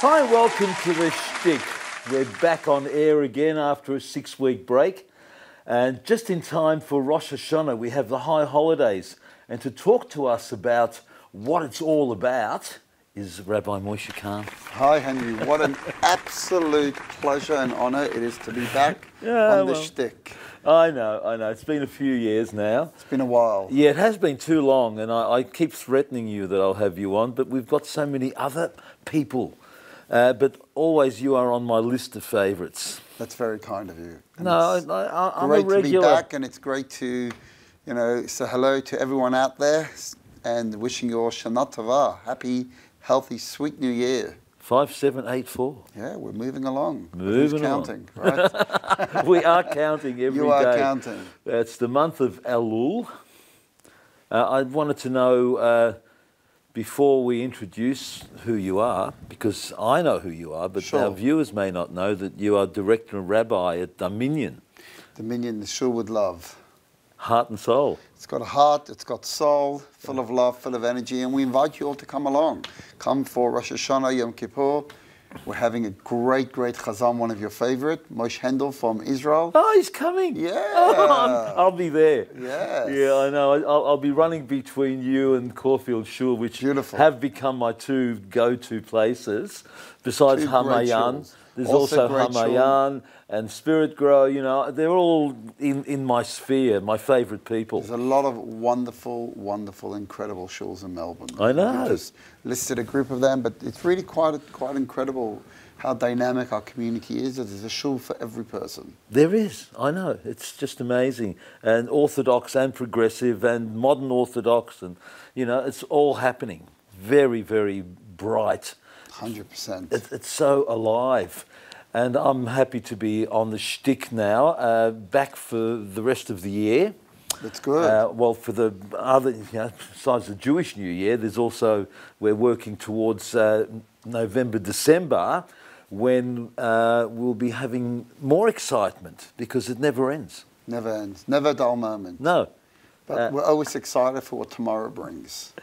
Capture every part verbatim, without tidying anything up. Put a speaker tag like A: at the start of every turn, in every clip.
A: Hi, and welcome to The Shtick. We're back on air again after a six-week break. And just in time for Rosh Hashanah, we have the high holidays. And to talk to us about what it's all about is Rabbi Moshe Kahn.
B: Hi, Henry. What an absolute pleasure and honour it is to be back
A: Yeah,
B: on The
A: well,
B: Shtick.
A: I know, I know. It's been a few years now.
B: It's been a while.
A: Yeah, it has been too long, and I, I keep threatening you that I'll have you on, but we've got so many other people. Uh, but always you are on my list of favourites.
B: That's very kind of you. And
A: No, I, I, I'm a
B: great to be
A: regular.
B: back, and it's great to, you know, say hello to everyone out there and wishing you all Shana Tova. Happy, healthy, sweet New Year.
A: Five, seven, eight, four.
B: Yeah, we're moving along.
A: Moving
B: Who's counting,
A: along.
B: right?
A: We are counting every day.
B: You are counting.
A: It's the month of Elul. Uh, I wanted to know, uh, before we introduce who you are, because I know who you are, but
B: Sure.
A: our viewers may not know that you are director and rabbi at DaMinyan.
B: DaMinyan, the shul with love.
A: Heart and soul.
B: It's got a heart, it's got soul, full of love, full of energy, and we invite you all to come along. Come for Rosh Hashanah, Yom Kippur. We're having a great, great chazan, one of your favorite, Moshe Handel from Israel.
A: Oh, he's coming.
B: Yeah.
A: Oh, I'm- I'll be there.
B: Yes.
A: Yeah, I know. I'll, I'll be running between you and Caulfield Shul, which
B: Beautiful.
A: have become my two go-to places. Besides
B: Two great
A: Hamayan,
B: shuls.
A: there's
B: Also
A: also,
B: great
A: Hamayan and Spirit Grow. You know, they're all in, in my sphere, my favourite people.
B: There's a lot of wonderful, wonderful, incredible shuls in Melbourne.
A: I know.
B: We've just listed a group of them, but it's really quite, quite incredible how dynamic our community is. There's a shul for every person.
A: There is, I know. It's just amazing. And Orthodox and progressive and modern Orthodox, and, you know, it's all happening. Very, very bright.
B: one hundred percent.
A: It, it's so alive. And I'm happy to be on the shtick now, uh, back for the rest of the year.
B: That's good.
A: Uh, well, for the other, you know, besides the Jewish New Year, there's also, we're working towards uh, November, December, when uh, we'll be having more excitement, because it never ends.
B: Never ends. Never a dull moment.
A: No.
B: But
A: Uh,
B: we're always excited for what tomorrow brings.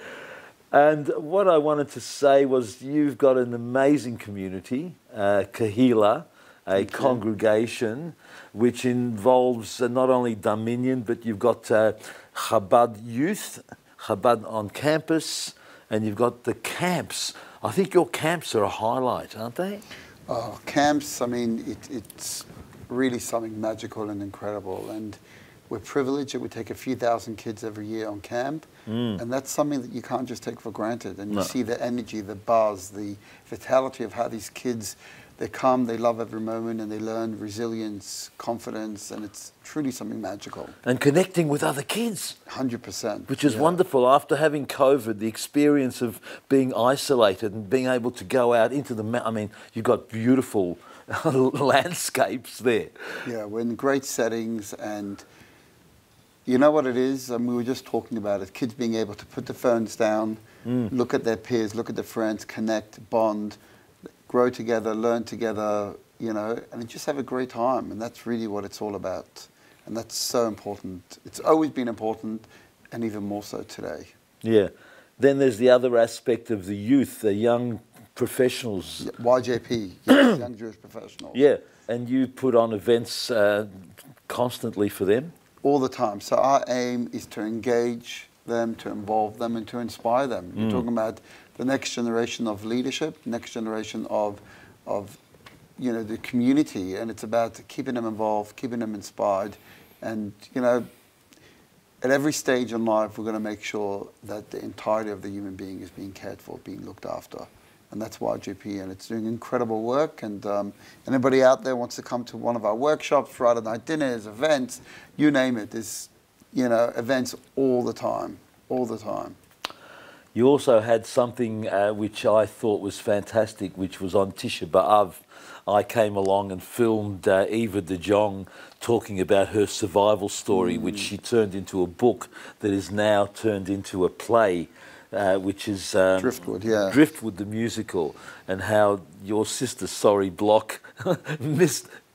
A: And what I wanted to say was, you've got an amazing community, uh, Kahila, a congregation which involves uh, not only DaMinyan, but you've got uh, Chabad Youth, Chabad on campus, and you've got the camps. I think your camps are a highlight, aren't they?
B: Oh, camps, I mean, it, it's really something magical and incredible. And we're privileged that we take a few thousand kids every year on camp. Mm. And that's something that you can't just take for granted. And you
A: No.
B: see the energy, the buzz, the vitality of how these kids, they come, they love every moment, and they learn resilience, confidence, and it's truly something magical.
A: And connecting with other kids.
B: one hundred percent.
A: Which is
B: yeah.
A: wonderful. After having COVID, the experience of being isolated and being able to go out into the, ma- I mean, you've got beautiful landscapes there.
B: Yeah, we're in great settings, and you know what it is? Um, we were just talking about it. Kids being able to put the phones down, mm. look at their peers, look at their friends, connect, bond, grow together, learn together, you know, and just have a great time. And that's really what it's all about. And that's so important. It's always been important, and even more so today.
A: Yeah. Then there's the other aspect of the youth, the young professionals.
B: Y J P, yes, Young Jewish Professionals.
A: Yeah. And you put on events uh, constantly for them?
B: All the time. So our aim is to engage them, to involve them, and to inspire them. You're mm. talking about the next generation of leadership, next generation of, of, you know, the community, and it's about keeping them involved, keeping them inspired, and you know, at every stage in life, we're going to make sure that the entirety of the human being is being cared for, being looked after, and that's Y J P, and it's doing incredible work. And um, anybody out there wants to come to one of our workshops, Friday night dinners, events, you name it. There's, you know, events all the time, all the time.
A: You also had something uh, which I thought was fantastic, which was on Tisha B'Av. I came along and filmed uh, Eva de Jong talking about her survival story, mm. which she turned into a book that is now turned into a play, uh, which is um,
B: Driftwood, yeah.
A: Driftwood, the musical, and how your sister, sorry, Block, missed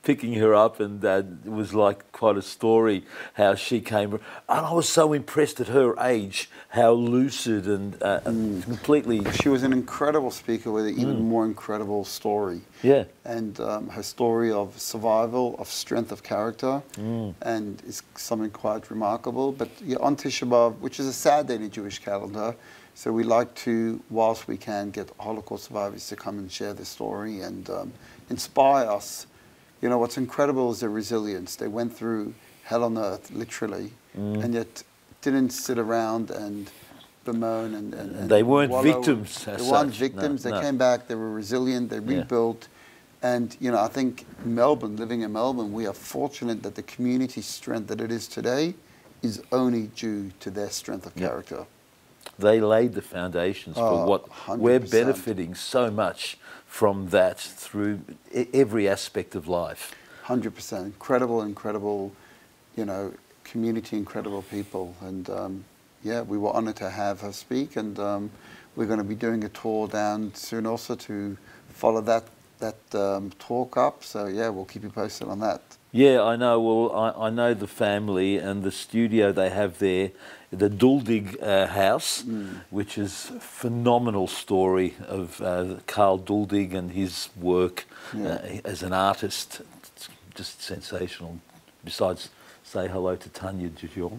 A: picking her up, and uh, it was like quite a story how she came. And I was so impressed at her age, how lucid and uh, mm. completely.
B: She was an incredible speaker with an even mm. more incredible story.
A: Yeah.
B: And um, her story of survival, of strength of character,
A: mm.
B: and it's something quite remarkable. But yeah, on Tisha B'Av, which is a sad day in the Jewish calendar, so we like to, whilst we can, get Holocaust survivors to come and share their story and um, inspire us. You know, what's incredible is their resilience. They went through hell on earth, literally, mm. and yet didn't sit around and bemoan. And, and, and
A: they weren't
B: wallow.
A: victims.
B: They
A: as
B: weren't
A: such.
B: victims.
A: No,
B: they
A: no.
B: came back. They were resilient. They rebuilt. Yeah. And, you know, I think Melbourne, living in Melbourne, we are fortunate that the community strength that it is today is only due to their strength of
A: yeah.
B: character.
A: They laid the foundations
B: oh,
A: for what
B: one hundred percent.
A: We're benefiting so much from that through every aspect of life.
B: one hundred percent. Incredible, incredible, you know, community, incredible people. And, um, yeah, we were honoured to have her speak. And um, we're going to be doing a tour down soon also to follow that, that um, talk up. So, yeah, we'll keep you posted on that.
A: Yeah, I know. Well, I, I know the family and the studio they have there, the Duldig uh, house, mm. which is a phenomenal story of uh, Carl Duldig and his work yeah. uh, as an artist. It's just sensational. Besides, say hello to Tanya Dijon.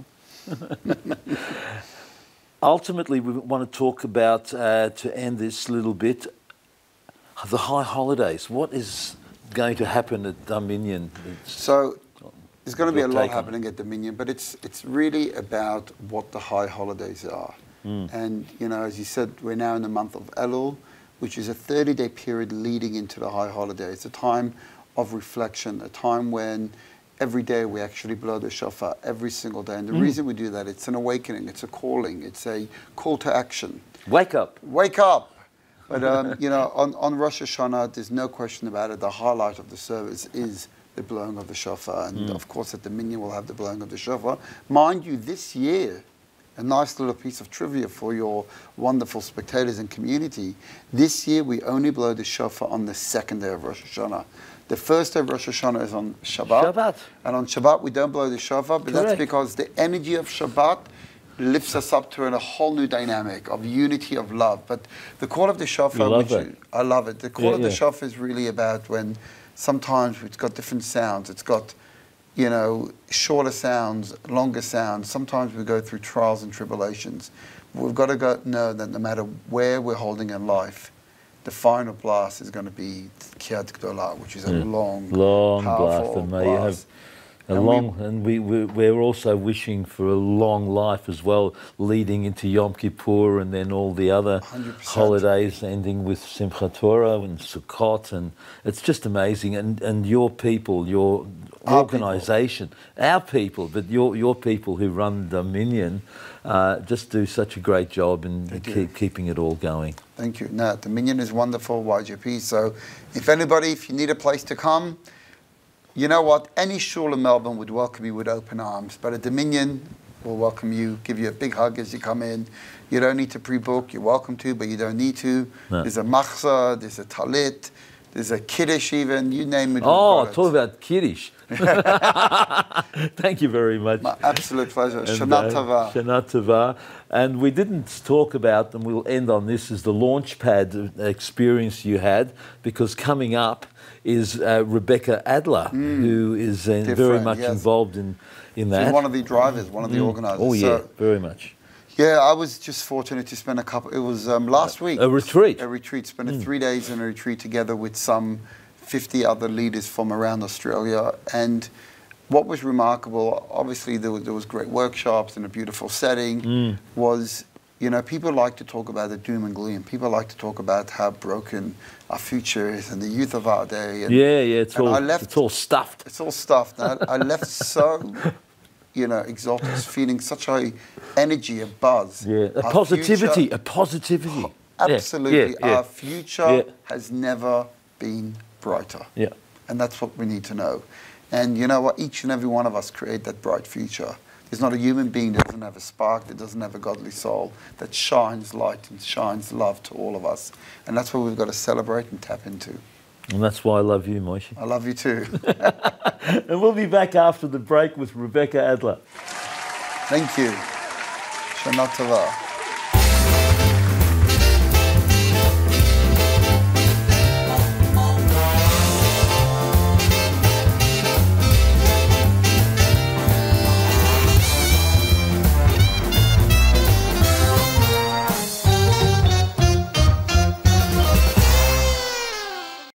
A: Ultimately, we want to talk about, uh, to end this little bit, the high holidays. What is going to happen at DaMinyan?
B: So there's going to be a lot happening at DaMinyan, but it's it's really about what the high holidays are. Mm. And you know, as you said, we're now in the month of Elul, which is a thirty-day period leading into the high holidays. A time of reflection, a time when every day we actually blow the shofar every single day. And the mm. reason we do that, it's an awakening, it's a calling, it's a call to action.
A: Wake up!
B: Wake up! But, um, you know, on, on Rosh Hashanah, there's no question about it. The highlight of the service is the blowing of the shofar. And, mm. of course, at DaMinyan, we'll have the blowing of the shofar. Mind you, this year, a nice little piece of trivia for your wonderful spectators and community, this year we only blow the shofar on the second day of Rosh Hashanah. The first day of Rosh Hashanah is on Shabbat.
A: Shabbat.
B: And on Shabbat, we don't blow the shofar, but Correct. That's because the energy of Shabbat lifts us up to a whole new dynamic of unity, of love. But the call of the shofar,
A: love
B: which
A: it.
B: I love it. The call
A: yeah,
B: of the
A: yeah.
B: shofar is really about when sometimes it's got different sounds. It's got, you know, shorter sounds, longer sounds. Sometimes we go through trials and tribulations. We've got to go, know that no matter where we're holding in life, the final blast is going to be Kiad Gdolah, which is a yeah. long,
A: long
B: powerful
A: blast. And may
B: blast.
A: you have a
B: and
A: long,
B: we,
A: and we, we, we're also wishing for a long life as well, leading into Yom Kippur and then all the other
B: one hundred percent.
A: Holidays, ending with Simchat Torah and Sukkot. And it's just amazing. And, and your people, your
B: our
A: organisation,
B: people.
A: our people, but your, your people who run DaMinyan, uh, just do such a great job in keep, keeping it all going.
B: Thank you. No, DaMinyan is wonderful, Y G P. So if anybody, if you need a place to come, you know what? Any shul in Melbourne would welcome you with open arms. But at DaMinyan, we'll welcome you, give you a big hug as you come in. You don't need to pre-book. You're welcome to, but you don't need to. No. There's a machzah, there's a talit, there's a kiddush even, you name it.
A: Oh, talk about kiddush. Thank you very much.
B: My absolute pleasure. Shana Tova.
A: Shana Tova. And we didn't talk about, and we'll end on this, is the launchpad experience you had, because coming up is uh, Rebecca Adler, mm. who is uh, very much yes. involved in, in that.
B: She's one of the drivers, one of the mm. organisers.
A: Oh, yeah, so, very much.
B: Yeah, I was just fortunate to spend a couple, it was um, last week.
A: A retreat.
B: A retreat, spent mm. three days in a retreat together with some fifty other leaders from around Australia. And what was remarkable, obviously there was, there was great workshops in a beautiful setting, mm. was, you know, people like to talk about the doom and gloom. People like to talk about how broken our future is and the youth of our day. And,
A: yeah, yeah, it's, all,
B: I left,
A: it's all stuffed.
B: It's all stuffed. I, I left so, you know, exalted, feeling such a energy, a buzz.
A: Yeah, a our positivity, future, a positivity.
B: Oh, absolutely.
A: Yeah, yeah, yeah.
B: Our future
A: yeah.
B: has never been brighter.
A: Yeah.
B: And that's what we need to know. And you know what? Each and every one of us create that bright future. There's not a human being that doesn't have a spark, that doesn't have a godly soul, that shines light and shines love to all of us. And that's what we've got to celebrate and tap into.
A: And that's why I love you, Moshe.
B: I love you too.
A: And we'll be back after the break with Rebecca Adler.
B: Thank you. Shana Tova.